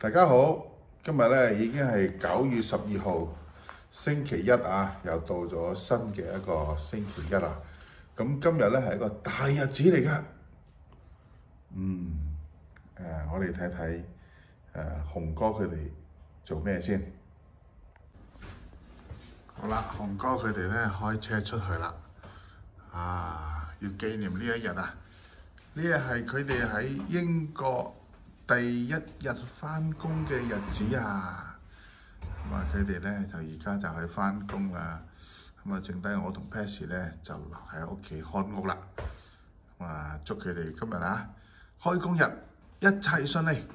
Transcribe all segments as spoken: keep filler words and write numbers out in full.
大家好，今日咧已經係九月十二號星期一啊，又到咗新嘅一個星期一啦。咁今日咧係一個大日子嚟㗎。嗯，誒、呃，我哋睇睇誒雄哥佢哋做咩先。好啦，雄哥佢哋咧開車出去啦。啊，要紀念呢一日啊！呢日係佢哋喺英國第一日返工嘅日子啊！咁啊，佢哋咧就而家就去返工啦。咁啊，剩低我同 Patsy 咧就留喺屋企看屋啦。咁啊，祝佢哋今日啊開工日一切順利。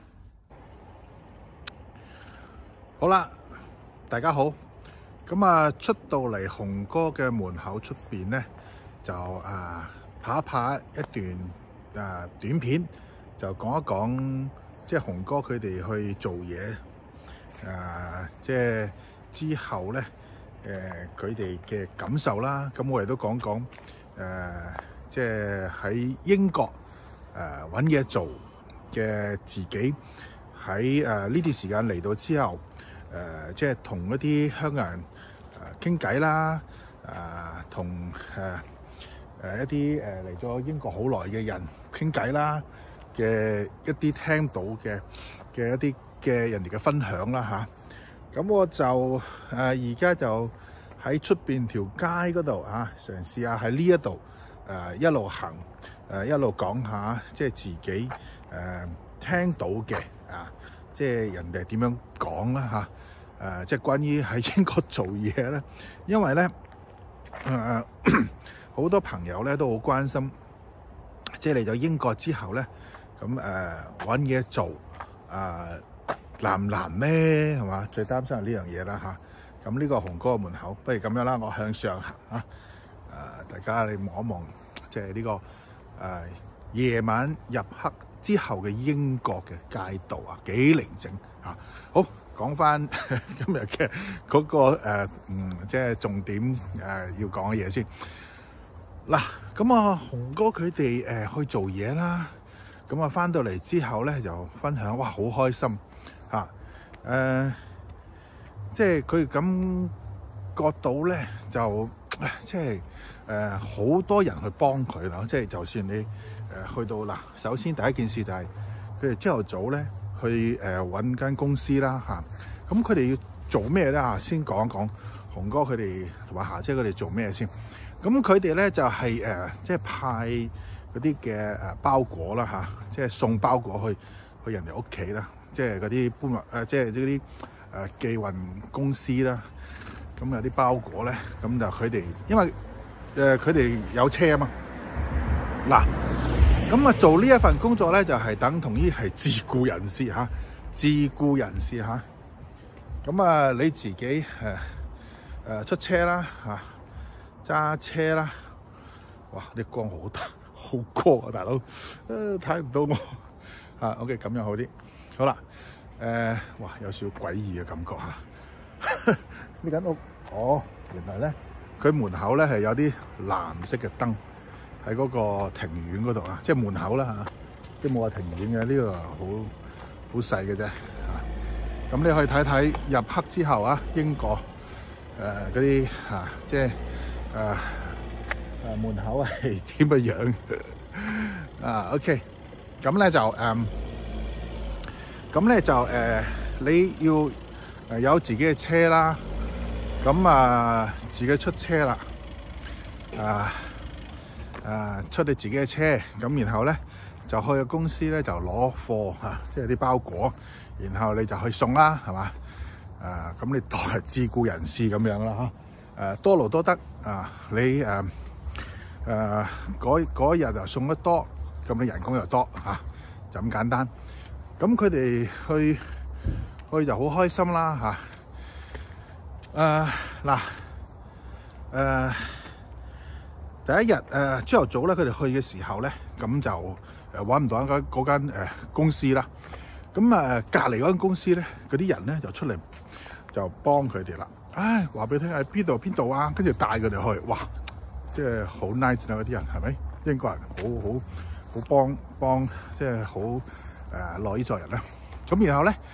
好啦，大家好。咁啊，出到嚟雄哥嘅門口出邊咧，就啊拍一拍一段啊短片，就講一講即係雄哥佢哋去做嘢啊，即係之後咧誒佢哋嘅感受啦。咁我哋都講講誒，即係喺英國誒揾嘢做嘅自己喺誒呢段時間嚟到之後，誒、呃、即係同一啲香港人誒傾偈啦，誒同誒誒一啲誒嚟咗英國好耐嘅人傾偈啦嘅一啲聽到嘅嘅一啲嘅人哋嘅分享啦嚇。咁、啊、我就誒而家就喺出邊條街嗰度啊，嘗試下喺呢一度誒一路行誒、啊、一路講下即係自己誒、啊、聽到嘅啊，即係人哋點樣講啦嚇。誒、呃，即係關於喺英國做嘢咧，因為咧誒好多朋友咧都好關心，即係嚟到英國之後咧，咁誒揾嘢做誒、呃、難唔難咧？係嘛？最擔心係呢樣嘢啦嚇。咁、啊、呢個雄哥嘅門口，不如咁樣啦，我向上行啊！誒、呃，大家你望一望，即係呢、這個誒、呃、夜晚入黑之後嘅英國嘅街道啊，幾寧靜嚇。好。講翻今日嘅嗰個誒、呃、嗯，即係重點誒、呃、要講嘅嘢先。嗱，咁啊，雄哥佢哋誒去做嘢啦，咁啊翻到嚟之後咧，就分享，哇，好開心嚇！誒、啊呃，即係佢感覺到咧，就即係誒好多人去幫佢啦。即係就算你誒、呃、去到嗱，首先第一件事就係佢哋朝頭早咧。去誒揾間公司啦嚇，咁佢哋要做咩咧嚇？先講一講雄哥佢哋同埋霞姐佢哋做咩先。咁佢哋咧就係、是、誒、呃，即係派嗰啲嘅誒包裹啦嚇，即係送包裹去去人哋屋企啦，即係嗰啲搬運誒，即係嗰啲誒寄運公司啦。咁有啲包裹咧，咁就佢哋因為誒佢哋有車啊嘛，嗱。咁啊，做呢一份工作咧，就係、是、等同於係自僱人士嚇，自僱人士嚇。咁啊，你自己誒誒、呃、出車啦嚇，揸、啊、車啦。哇！啲光好大，好光啊，大佬，誒睇唔到我嚇。OK，咁樣好啲。好啦，誒、呃，哇，有少少詭異嘅感覺嚇。呢間屋，哦，原來咧，佢門口咧係有啲藍色嘅燈。喺嗰個庭院嗰度啊，即係門口啦嚇，即係冇話庭院嘅，呢、這個好好細嘅啫嚇。咁你可以睇睇入黑之後啊，英國誒嗰啲嚇，即係誒誒門口係點嘅樣啊 ？OK，咁咧就誒，咁、嗯、咧就誒、呃，你要誒有自己嘅車啦，咁啊自己出車啦，啊。啊！出你自己嘅車，咁然後咧就去個公司咧就攞貨嚇，即係啲包裹，然後你就去送啦，係嘛？啊！咁你當係自僱人士咁樣啦嚇。誒多勞多得啊！你誒誒嗰嗰日就送得多，咁你人工又多嚇、啊，就咁簡單。咁佢哋去去就好開心啦嚇。誒嗱誒。第一日誒朝頭早咧，佢哋去嘅時候咧，咁就誒揾唔到一間嗰間誒公司啦。咁誒隔離嗰間公司咧，嗰啲人咧就出嚟就幫佢哋啦。唉，話俾你聽喺邊度邊度啊，跟住帶佢哋去，哇！即係好 nice 啊！嗰啲人係咪英國人？好好好幫幫，即係好誒樂意助人啦。咁然後咧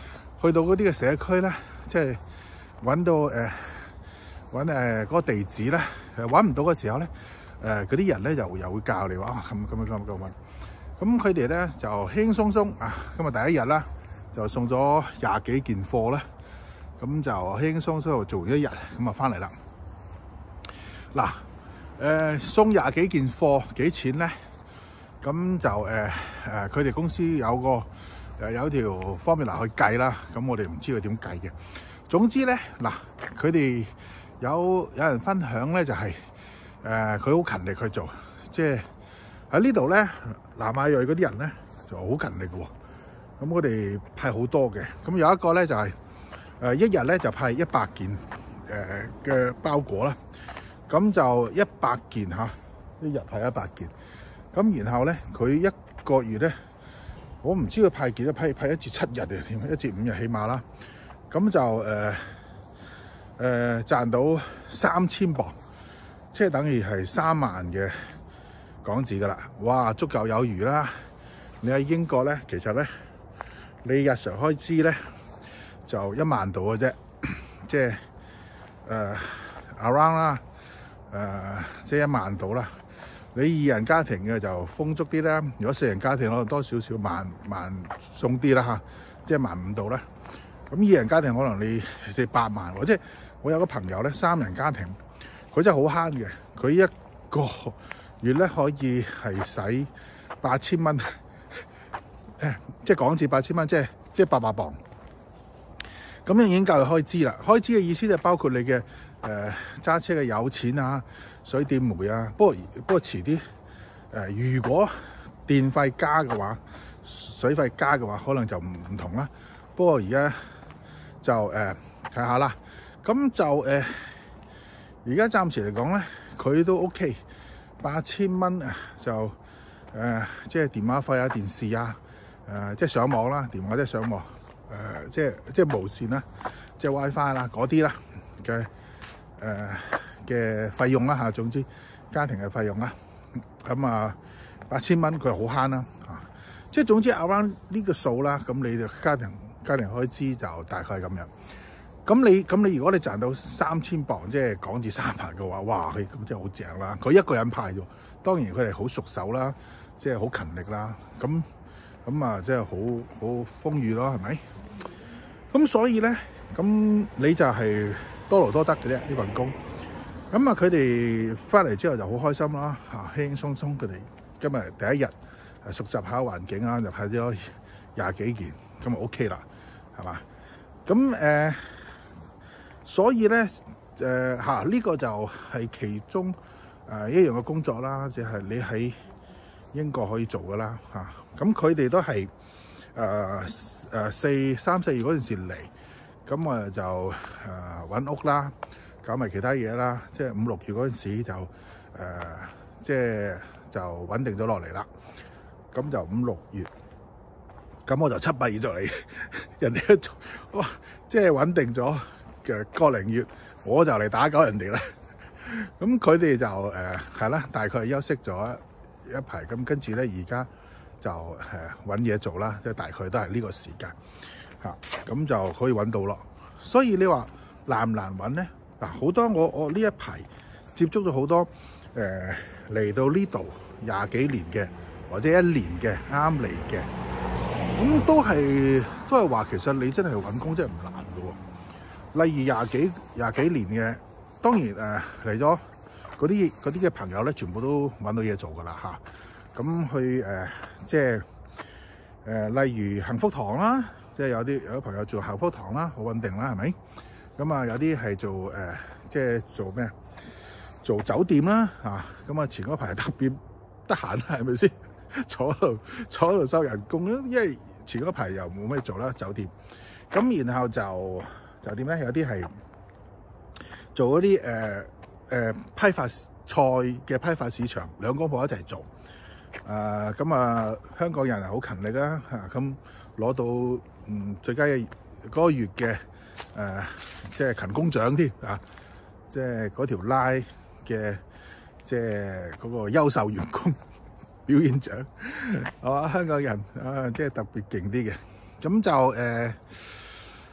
去到嗰啲嘅社區咧，即係揾到誒揾誒嗰個地址咧，誒揾唔到嘅時候咧，誒嗰啲人咧又又會教你話啊咁咁樣咁咁揾。咁佢哋咧就輕輕鬆鬆啊，今日第一日啦，就送咗廿幾件貨啦。咁就輕輕鬆鬆做完一日，咁啊翻嚟啦。嗱，誒送廿幾件貨幾錢咧？咁就誒誒，佢哋公司有個誒有條 formula 去計啦。咁我哋唔知佢點計嘅。總之咧，嗱，佢哋有有人分享咧，就係誒佢好勤力去做，即係喺呢度咧，南亞裔嗰啲人咧就好勤力嘅喎。咁我哋派好多嘅，咁有一個咧就係、是。誒一日咧就派一百件誒嘅包裹啦，咁就一百件嚇，一日派一百件。咁然後咧，佢一個月咧，我唔知佢派幾多批，派一至七日嘅添，一至五日起碼啦。咁就誒誒、呃呃、賺到三千磅，即係等於係三萬嘅港紙噶啦。哇，足夠有餘啦！你喺英國咧，其實咧，你日常開支咧，就一萬度嘅啫，即係誒 around 啦，誒即係一萬度啦。你二人家庭嘅就豐足啲啦，如果四人家庭可能多少少萬萬鬆啲啦嚇，即係萬五度啦。咁二人家庭可能你四八萬喎，即係我有個朋友咧，三人家庭，佢真係好慳嘅，佢一個月咧可以係使八千蚊，誒即係港紙八千蚊，即係即係八百磅。咁樣已經夠佢開支啦。開支嘅意思就包括你嘅誒揸車嘅油錢啊、水電煤啊。不過不過遲啲誒、呃，如果電費加嘅話，水費加嘅話，可能就唔唔同啦。不過而家就誒睇下啦。咁就誒而家暫時嚟講咧，佢都 OK，八千蚊啊就誒、呃、即係電話費啊、電視啊、誒、呃、即係上網啦，電話即係上網。誒、呃、即係即係無線啦，即係 WiFi 啦，嗰啲啦嘅誒嘅費用啦嚇，總之家庭嘅費用啦，咁啊八千蚊佢好慳啦嚇，即係總之 around 呢個數啦，咁你哋家庭家庭開支就大概係咁樣。咁你咁你如果你賺到三千磅，即係港紙三萬嘅話，哇！佢咁真係好正啦。佢一個人派啫，當然佢哋好熟手啦，即係好勤力啦，咁。咁啊，即係好好豐裕咯，係咪？咁所以咧，咁你就係多勞多得嘅啫呢份工。咁啊，佢哋翻嚟之後就好開心啦，嚇輕輕鬆鬆。佢哋今日第一日誒熟習下環境啊，就派咗廿幾件，咁啊 OK 啦，係嘛？咁誒、呃，所以咧誒嚇呢個就係其中誒、呃、一樣嘅工作啦，就係、是、你喺英國可以做噶啦嚇，咁佢哋都係誒誒四三四月嗰陣時嚟，咁啊就誒揾、呃、屋啦，搞埋其他嘢啦，即係五六月嗰陣時就誒、呃、即係就穩定咗落嚟啦，咁就五六月，咁我就七八月就嚟，人哋都做哇，即係穩定咗嘅個零月，我就嚟打攪人哋啦，咁佢哋就誒係啦，大概休息咗一排，咁跟住咧，而家就誒揾嘢做啦，即係大概都係呢個時間嚇，咁就可以揾到咯。所以你話難唔難揾咧？嗱，好多我我呢一排接觸咗好多誒嚟到呢度廿幾年嘅，或者一年嘅啱嚟嘅，咁都係都係話其實你真係揾工真係唔難嘅喎。例如廿幾廿幾年嘅，當然誒嚟咗。嗰啲嗰啲嘅朋友咧，全部都揾到嘢做噶啦嚇。咁去誒，即係誒，例如幸福堂啦，即係有啲有啲朋友做幸福堂啦，好穩定啦，係咪？咁啊，有啲係做誒、呃，即係做咩？做酒店啦嚇。咁啊，前嗰排特別得閒啦，係咪先？坐喺度坐喺度收人工啦，因為前嗰排又冇咩做啦，酒店。咁然後就酒店咧，有啲係做嗰啲誒。呃誒、呃、批發菜嘅批發市場，兩公婆一齊做。誒咁啊，香港人係好勤力啦嚇，咁、啊、攞到嗯最佳嘅嗰個月嘅誒、呃，即係勤工獎添啊！即係嗰條拉嘅，即係嗰個優秀員工表現獎，係嘛？香港人啊，即係特別勁啲嘅。咁就誒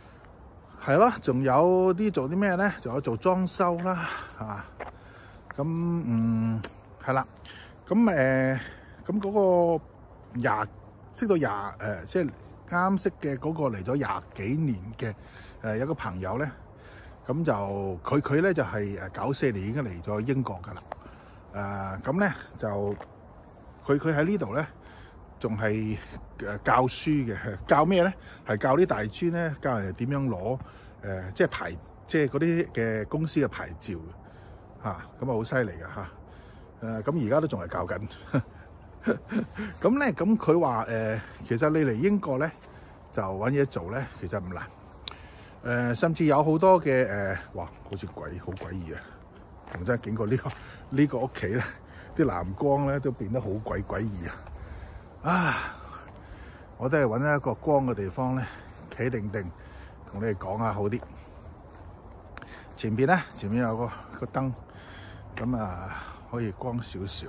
係咯，仲有啲做啲咩咧？仲有做裝修啦，啊，咁嗯係啦，咁誒咁嗰個廿識到廿誒，即係啱識嘅嗰個嚟咗廿幾年嘅誒有個朋友咧，咁就佢佢咧就係誒九四年已經嚟咗英國噶啦，誒咁咧就佢佢喺呢度咧。仲係誒教書嘅，教咩咧？係教啲大專咧，教人哋點樣攞誒、呃，即係牌，即係嗰啲嘅公司嘅牌照嘅嚇，咁啊好犀利嘅嚇。誒咁而家都仲係教緊。咁咧，咁佢話誒，其實你嚟英國咧就揾嘢做咧，其實唔難。誒、呃，甚至有好多嘅誒、呃，哇，好似鬼好詭異啊！同真係經過呢、呢個呢、呢個屋企咧，啲藍光咧都變得好鬼詭異啊！啊！我都係揾一個光嘅地方咧，企定定，同你哋講下好啲。前邊咧，前面有個個燈，咁啊可以光少少。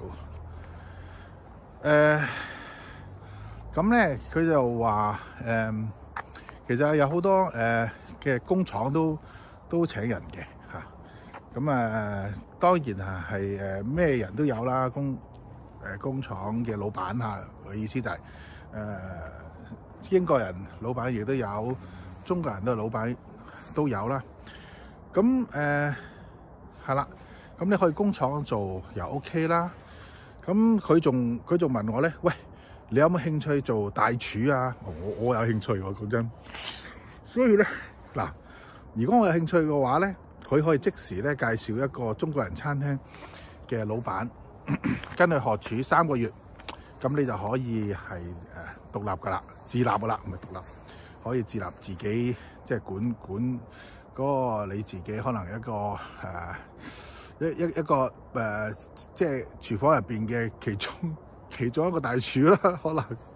誒，咁咧佢就話誒、呃，其實有好多誒嘅、呃、工廠都都請人嘅嚇。咁啊，當然啊係誒咩人都有啦，工。誒工廠嘅老闆嚇，我意思就係、是、誒、呃、英國人老闆亦都有，中國人都老闆都有啦。咁誒係啦，咁你去工廠做又 OK 啦。咁佢仲佢仲問我咧，喂，你有冇興趣做大廚啊？我我有興趣喎，講真。所以咧嗱，如果我有興趣嘅話咧，佢可以即時咧介紹一個中國人餐廳嘅老闆。跟佢學廚三個月，咁你就可以係誒獨立噶啦，自立噶啦，唔係獨立，可以自立自己，即係管管嗰個你自己，可能一個誒、呃、一一一個誒、呃，即係廚房入邊嘅其中其中一個大廚啦，可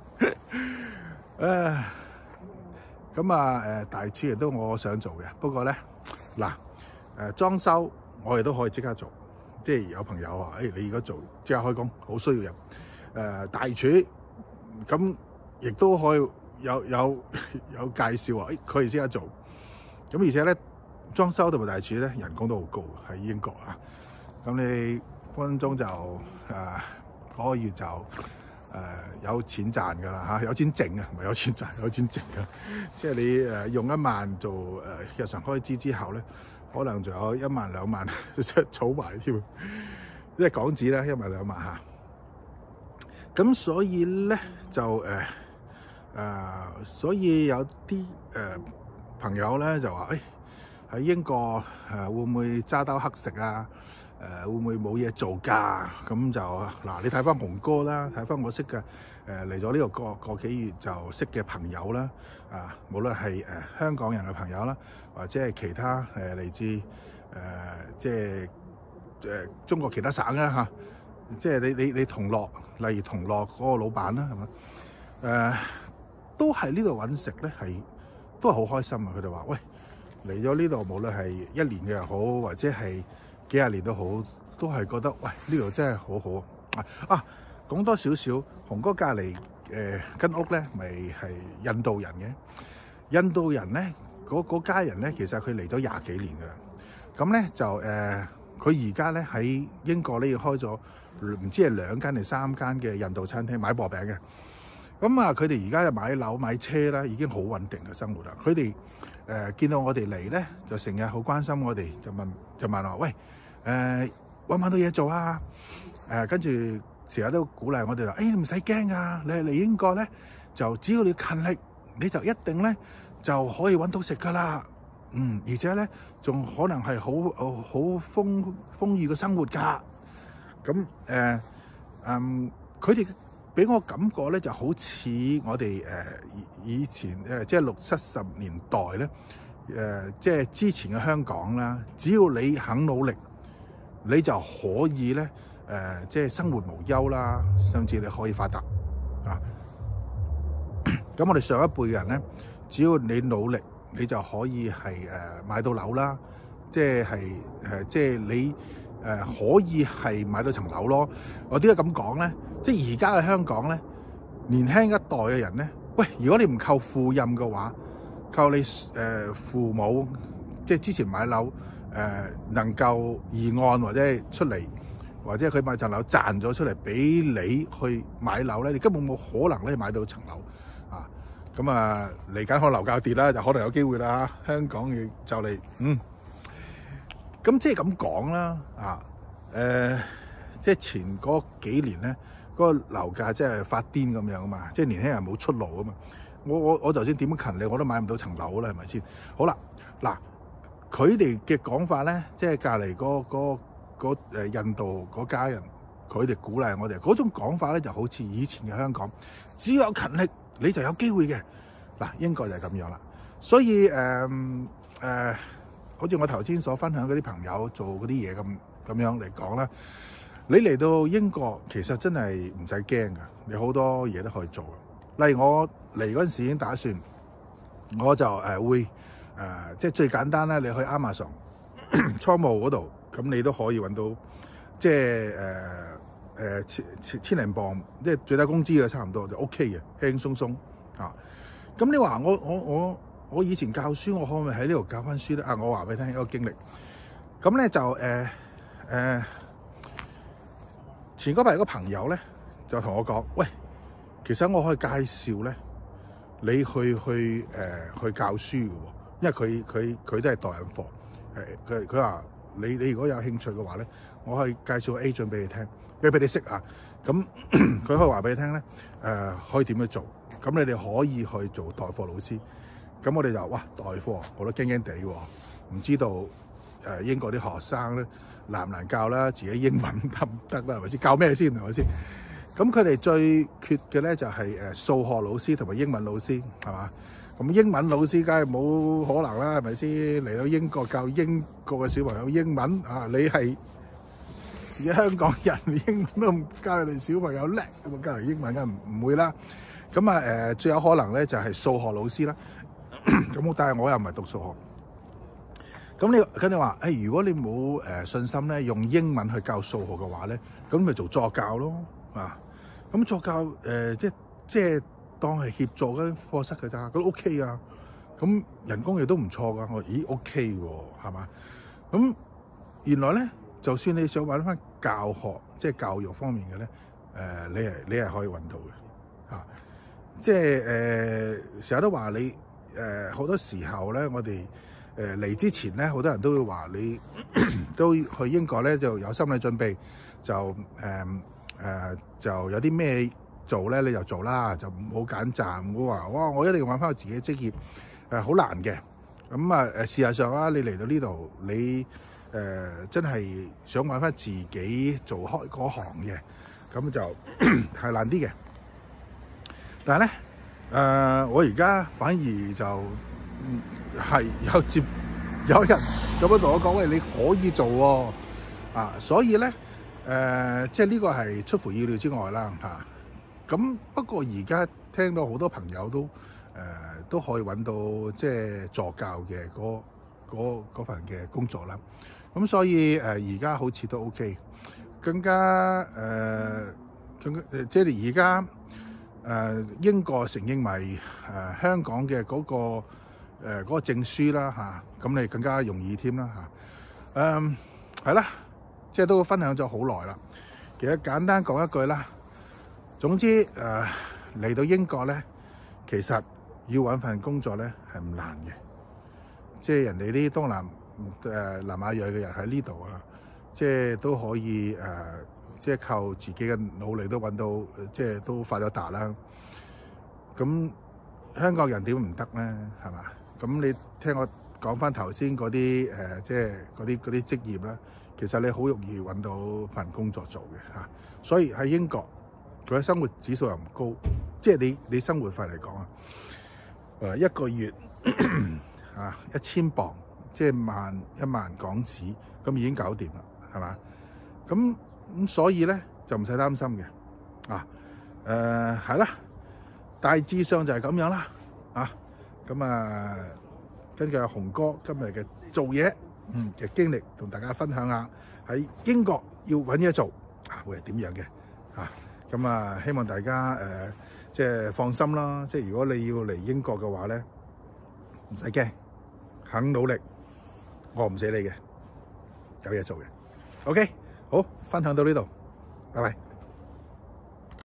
能誒咁啊誒大廚亦都我想做嘅，不過咧嗱誒裝修我哋都可以即刻做。即係有朋友話，誒、哎，你而家做即刻開工，好需要人。誒、呃，大廚咁亦都可以有有有介紹話，誒，佢哋即刻做。咁而且咧，裝修同埋大廚咧，人工都好高喺英國啊。咁你分分鐘就誒嗰、呃嗰個月就誒、呃、有錢賺㗎啦嚇，有錢剩啊，唔係有錢賺，有錢剩啊。即係你誒用一萬做誒日常開支之後咧。可能仲有一萬兩萬，即係儲埋添，即係港紙咧一萬兩萬嚇。咁所以咧就誒誒、呃呃，所以有啲誒、呃、朋友咧就話，誒、哎、喺英國誒、呃、會唔會揸兜乞食啊？誒、呃、會唔會冇嘢做㗎？咁就嗱，你睇翻紅哥啦，睇翻我識嘅誒嚟咗呢個個個幾月就識嘅朋友啦，啊，無論係誒、呃、香港人嘅朋友啦，或者係其他誒嚟、呃、自誒、呃、即係誒、呃、中國其他省啦嚇、啊，即係你你你同樂，例如同樂嗰個老闆啦，係嘛誒，都係呢度揾食咧，係都係好開心啊！佢哋話：喂，嚟咗呢度，無論係一年嘅又好，或者係幾廿年都好，都係覺得喂呢度真係好好啊！啊，講多少少，紅哥隔離誒間屋咧，咪係印度人嘅。印度人咧，嗰家人咧，其實佢嚟咗廿幾年噶啦。咁咧就誒，佢而家咧喺英國咧，已經開咗唔知係兩間定三間嘅印度餐廳買薄餅嘅。咁啊，佢哋而家就買樓買車啦，已經好穩定嘅生活啦。佢哋誒見到我哋嚟咧，就成日好關心我哋，就問就問我：喂，誒揾唔揾到嘢做啊？誒跟住成日都鼓勵我哋話：誒你唔使驚啊！你嚟英國咧，就只要你勤力，你就一定咧就可以揾到食噶啦。嗯，而且咧仲可能係好好豐豐裕嘅生活㗎。咁誒嗯，佢哋俾我感覺咧，就好似我哋誒以前誒，即係六七十年代咧，誒即係之前嘅香港啦。只要你肯努力，你就可以咧誒，即係生活無憂啦，甚至你可以發達啊。咁我哋上一輩嘅人咧，只要你努力，你就可以係誒買到樓啦，即係誒即係你。誒、呃、可以係買到層樓咯。我點解咁講咧？即係而家嘅香港咧，年輕一代嘅人咧，喂，如果你唔靠父蔭嘅話， 靠你誒、呃、父母即係之前買樓誒、呃、能夠議案或者係出嚟，或者佢買層樓賺咗出嚟俾你去買樓咧，你根本冇可能咧買到層樓啊！咁啊嚟緊可能樓價跌啦，就可能有機會啦。香港要就嚟嗯，咁即係咁講啦啊誒、呃，即係前嗰幾年咧，嗰、那個樓價即係發癲咁樣啊嘛，即係年輕人冇出路啊嘛。我我我就算點樣勤力，我都買唔到層樓啦，係咪先？好啦，嗱，佢哋嘅講法咧，即係隔離嗰嗰嗰誒印度嗰家人，佢哋鼓勵我哋嗰種講法咧，就好似以前嘅香港，只要有勤力你就有機會嘅。嗱，英國就係咁樣啦。所以誒誒、呃呃，好似我頭先所分享嗰啲朋友做嗰啲嘢咁咁樣嚟講啦，你嚟到英國其實真係唔使驚㗎，你好多嘢都可以做。例如我嚟嗰陣時已經打算，我就誒會誒、呃、即係最簡單咧，你去 Amazon 倉務嗰度，咁你都可以揾到即係誒誒千千千零磅，即係最低工資嘅差唔多就 OK 嘅，輕輕鬆鬆啊。咁你話我我我我以前教書，我可唔可以喺呢度教翻書咧？啊，我話俾你聽一個經歷。咁咧就誒誒、呃呃、前嗰排有個朋友咧就同我講，喂，其實我可以介紹咧，你去去誒、呃、去教書嘅喎，因為佢佢佢都係代人課，誒佢佢話你你如果有興趣嘅話咧，我可以介紹個 agent 俾你聽，俾俾你識啊。咁佢可以話俾你聽咧，誒、呃、可以點樣做？咁你哋可以去做代課老師。咁我哋就哇代課，我都驚驚地喎，唔知道誒英國啲學生咧難唔難教啦，自己英文得唔得啦，係咪先？教咩先係咪先？咁佢哋最缺嘅咧就係誒數學老師同埋英文老師，係嘛？咁英文老師梗係冇可能啦，係咪先？嚟到英國教英國嘅小朋友英文啊，你係自己香港人，英文都唔教你哋小朋友叻，咁教嚟英文梗係唔唔會啦。咁啊誒，最有可能咧就係數學老師啦。咁但係我又唔係讀數學。咁你咁你話誒，如果你冇誒信心咧，用英文去教數學嘅話咧，咁咪做助教咯啊！咁助教誒、呃，即即係當係協助嗰啲課室嘅咋，咁 OK 啊。咁人工亦都唔錯噶。我咦 OK 喎，係嘛？咁原來咧，就算你想揾翻教學，即係教育方面嘅咧，誒、呃，你係你係可以揾到嘅嚇。即係誒，成日都話你誒，好、呃、多時候咧，我哋誒嚟之前咧，好多人都會話你都去英國咧，就有心理準備，就誒。呃誒、呃、就有啲咩做咧，你就做啦，就唔好揀擇，唔好話哇，我一定要揾翻我自己職業，誒、呃、好難嘅。咁啊誒，事實上啊，你嚟到呢度，你誒、呃、真係想揾翻自己做開嗰行嘅，咁就係難啲嘅。但係咧，誒、呃、我而家反而就係、嗯、有接有人咁樣同我講，喂，你可以做喎、哦，啊，所以咧。誒、呃，即係呢個係出乎意料之外啦嚇。咁、啊、不過而家聽到好多朋友都誒、呃、都可以揾到即係助教嘅嗰份嘅工作啦。咁所以誒而家好似都 OK，更加誒、呃、更加即係而家誒英國承認埋誒、呃、香港嘅嗰、嗰個誒嗰、呃嗰個證書啦嚇，咁、啊、你更加容易添啦嚇。誒係啦。即係都分享咗好耐啦。其實簡單講一句啦，總之誒嚟、呃、到英國咧，其實要揾份工作咧係唔難嘅。即係人哋啲東南誒、呃、南亞裔嘅人喺呢度啊，即係都可以誒、呃，即係靠自己嘅努力都揾到，即係都發咗達啦。咁香港人點唔得咧？係嘛？咁你聽我講翻頭先嗰啲誒，即係嗰啲嗰啲職業啦。其實你好容易揾到份工作做嘅嚇，所以喺英國佢嘅生活指數又唔高，即係你你生活費嚟講啊，誒一個月啊一千磅，即係萬一萬港紙，咁已經搞掂啦，係嘛？咁咁所以咧就唔使擔心嘅啊，誒係啦，大致上就係咁樣啦啊，咁啊根據阿雄哥今日嘅做嘢。嗯嘅經歷同大家分享下喺英國要揾嘢做啊，會係點樣嘅啊？咁啊，希望大家誒、呃、即係放心啦。即係如果你要嚟英國嘅話咧， 唔使驚，肯努力，我唔死你嘅，有嘢做嘅。OK，好，分享到呢度，拜拜。